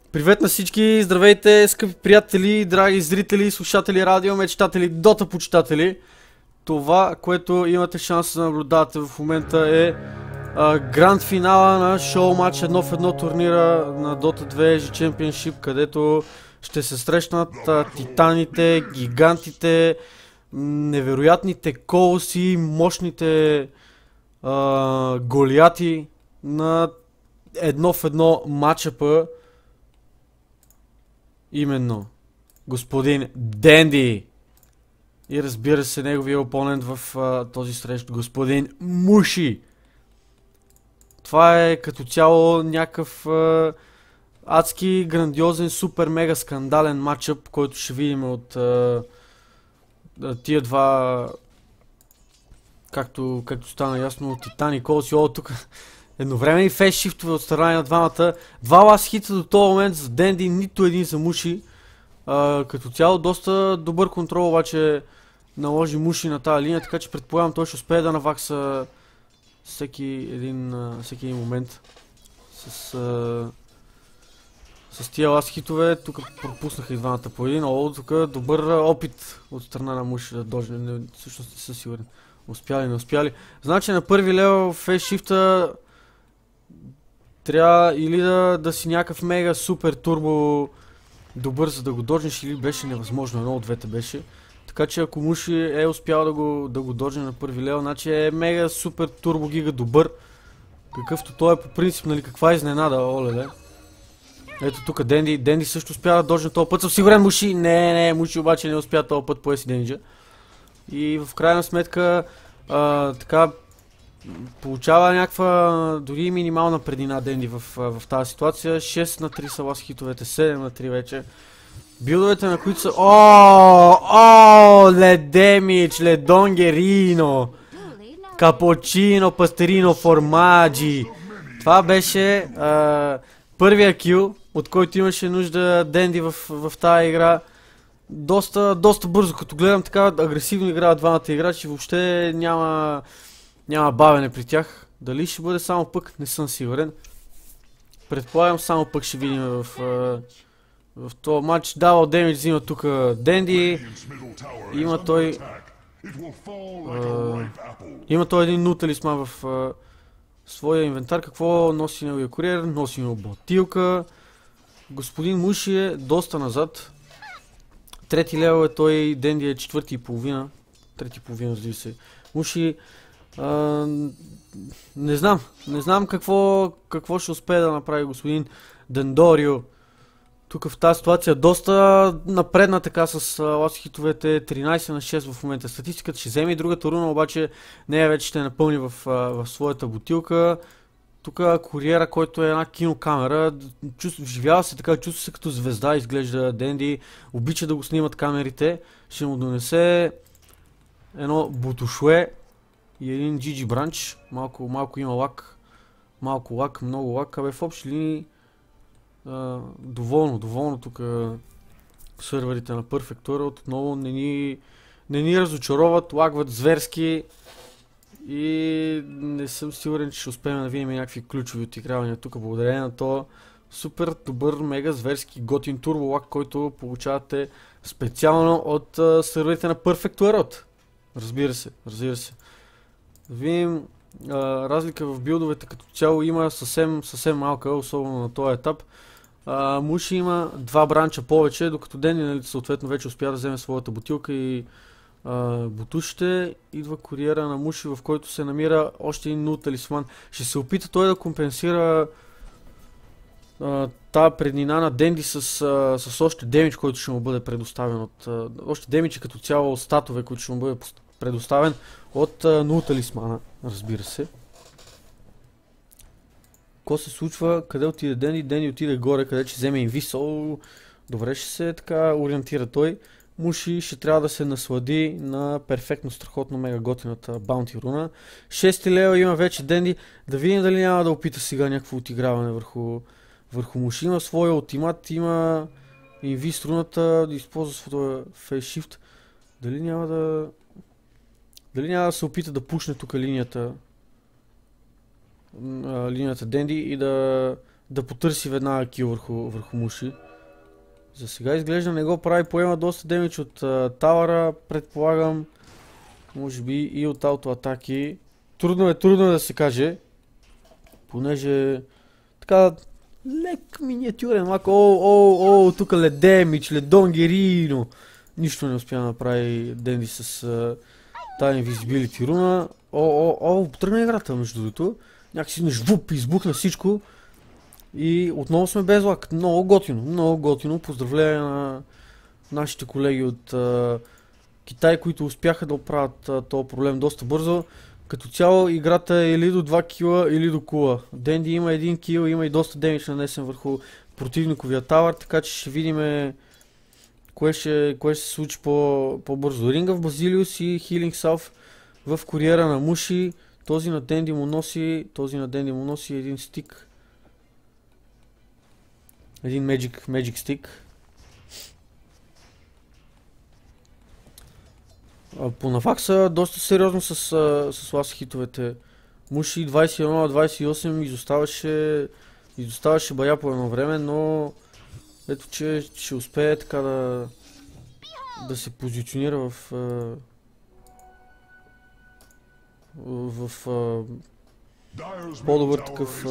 Привет на всички, здравейте, скъпи приятели, драги зрители, слушатели, радио, мечтатели, дота почитатели. Това, което имате шанс да наблюдавате в момента е гранд финала на шоу матч 1 в 1 турнира на Dota 2 Asia Championship, където ще се срещнат титаните, гигантите, невероятните колоси, мощните голиати на 1 в 1 матчъпа. Именно господин Денди и разбира се неговия опонент в този срещ, господин Муши. Това е като цяло някакъв адски грандиозен, супер мега скандален матчъп, който ще видим от тия два, както стана ясно, от Титани Колси. Тук едновременно фейсшифтове от страна на двамата. Два ласт хита до този момент за Денди, нито един за Муши. Като цяло доста добър контрол обаче наложи Муши на тази линия, така че предполагам той ще успее да навакса всеки един момент с тия ласт хитове. Тук пропуснаха и двамата по един, тук добър опит от страна на Муши да дожне, всъщност не съм сигурен. Успяли, не успяли. Значи на първи левел фейсшифта трябва или да си някакъв мега супер турбо добър, за да го дожнеш, или беше невъзможно, едно от двете беше. Така че ако Муши е успял да го дожне на първи левел, значи е мега супер турбо гига добър. Какъвто той е по принцип, нали, каква изненада, олеле. Ето тук Денди също успя да дожне този път, съм сигурен Муши, не, Муши обаче не успя този път по еси Денджа. И в крайна сметка така получава някаква дори минимална преднина Денди в тази ситуация. 6 на 3 са ласт хитовете, 7 на 3 вече. Билдовете на които са... Ледемич, ледонгерино, капочино, пастерино, формаджи. Това беше първия кил, от който имаше нужда Денди в тази игра. Доста бързо, като гледам така агресивно играят двамата играчи, въобще няма бавене при тях. Дали ще бъде само пък, не съм сигурен. Предполагам само пък ще видим в този матч. Давал демидж взима тук Денди. Има той един нуталисман в своя инвентар. Какво носи неговия куриер? Носи него бутилка. Господин Муши е доста назад. Трети левел е той, Денди е четвърти и половина. Трети и половина, разбира се. Муши... не знам какво ще успее да направи господин Дендорио. Тук в тази ситуация доста напредна така с ласт хитовете, 13 на 6 в момента. Статистиката ще вземе и другата руна, обаче нея вече ще напълни в своята бутилка. Тук куриера, който е една кинокамера, вживява се така, чувства се като звезда, изглежда Денди, обича да го снимат камерите, ще му донесе едно бутушуе и един GG бранч, малко има лак, малко лак, много лак, в общи линии доволно тук сървърите на Perfect World отново не ни разочароват, лагват зверски. И не съм сигурен, че ще успеем да видим някакви ключови отигравания тук, благодарение на това супер добър, мега зверски готин турболак, който получавате специално от сървърите на Perfect World. Разбира се. Да видим разлика в билдовете като цяло има съвсем малка, особено на този етап. Муши има два бранча повече, докато Денди, нали, съответно вече успя да вземе своята бутилка и бутушите. Идва куриера на Муши, в който се намира още един талисман. Ще се опита той да компенсира тази преднина на Денди с още демидж, който ще му бъде предоставен още демидж като цяло статове, които ще му бъде предоставен от талисмана, разбира се. Какво се случва? Къде отиде Денди? Денди отиде горе, къде ще вземе инвисъл. Добре ще се така ориентира той. Муши ще трябва да се наслади на перфектно, страхотно, мега готината баунти руна. 6 лева има вече Денди. Да видим дали няма да опита сега някакво отиграване върху Муши. Има своя ултимат, има инвиз руната, да използва своя фейсшифт. Дали няма да се опита да пушне тук линията Денди и да да потърси веднага кил върху Муши. За сега изглежда не го прави, поема доста демидж от тауъра, предполагам, може би и от аутоатаки. Трудно е да се каже, понеже така лек миниатюрен лак, тук ледемич, ледонгерино. Нищо не успя да направи Денди с тази Invisibility руна. Тръгна играта между другото. Някакси жвуп, избухна всичко. И отново сме без лак. Много готино. Поздравления на нашите колеги от Китай, които успяха да оправят този проблем доста бързо. Като цяло играта е или до 2 кила, или до кула. Денди има 1 кил, има и доста демидж нанесен върху противниковия тавър, така че ще видим кое ще се случи по-бързо. Ring of Basilius и Healing Salve в куриера на Муши. Този на Денди му носи един стик. Един Magic Stick. По навакса доста сериозно с ласт хитовете. Муши 21-28 изоставаше бая по едно време, но ето че ще успее така да се позиционира в по-добър такъв,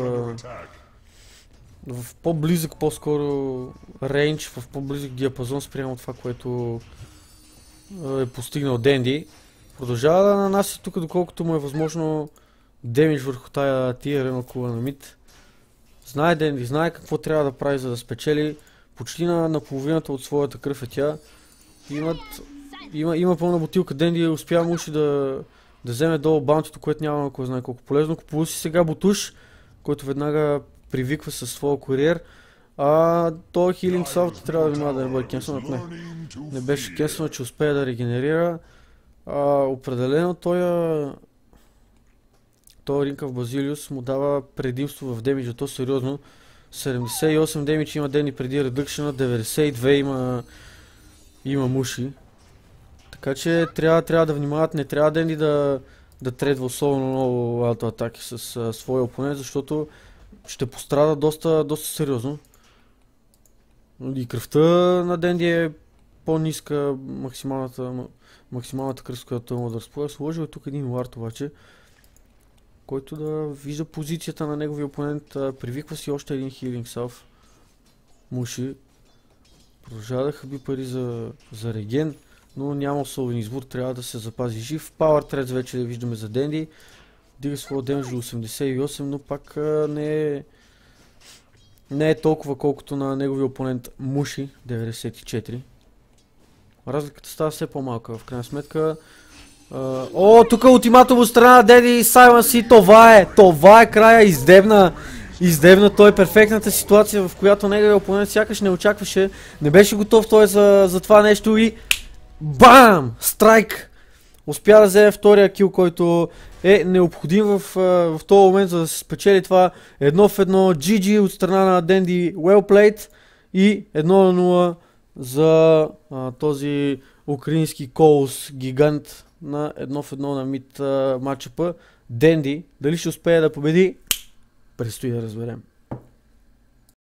в по-близък по-скоро рейндж, в по-близък диапазон спрямо това, което е постигнал Денди. Продължава да нанася тук, доколкото му е възможно демидж върху тия рема кула на мид. Знае Денди, знае какво трябва да прави, за да спечели. Почти на половината от своята кръв е тя. Има пълна бутилка. Денди успя Муши да вземе долу баунтито, което няма кой знае колко полезно. Купува си сега бутуш, който веднага привиква със своя куриер. Той Healing Salve трябва да внимава да не бъде кенсълнат. Не беше кенсълнат, че успее да регенерира. Определено той Ring of Basilius му дава предимство в демиджа, то сериозно. 78 демидж има Денди преди редъкшена, 92 има Муши. Така че трябва да внимават, не трябва Денди да тредва особено много аутоатаки с своя опонент, защото ще пострада доста сериозно. И кръвта на Денди е по-ниска, максималната кръв, която той може да разполага. Сложил е тук един вард обаче, който да вижда позицията на неговия опонент. Привиква си още един Healing Salve. Муши продължава да хаби пари за реген, но няма особен избор, трябва да се запази жив. Power Threads вече виждаме за Денди. Дига своя демидж до 88, но пак не е толкова колкото на неговия опонент Муши, 94. Разликата става все по-малка в крайна сметка. Тук ултиматум от страна на Денди, Silence, това е края, издебна той перфектната ситуация, в която неговия опонент сякаш не очакваше, не беше готов той за това нещо и бам! Страйк! Успя да вземе втория кил, който е необходим в този момент, за да се спечели това 1-1 GG от страна на Денди, well played, и 1-0 за този украински колос гигант на 1-1 на мид матчъпа. Денди, дали ще успее да победи, предстои да разберем.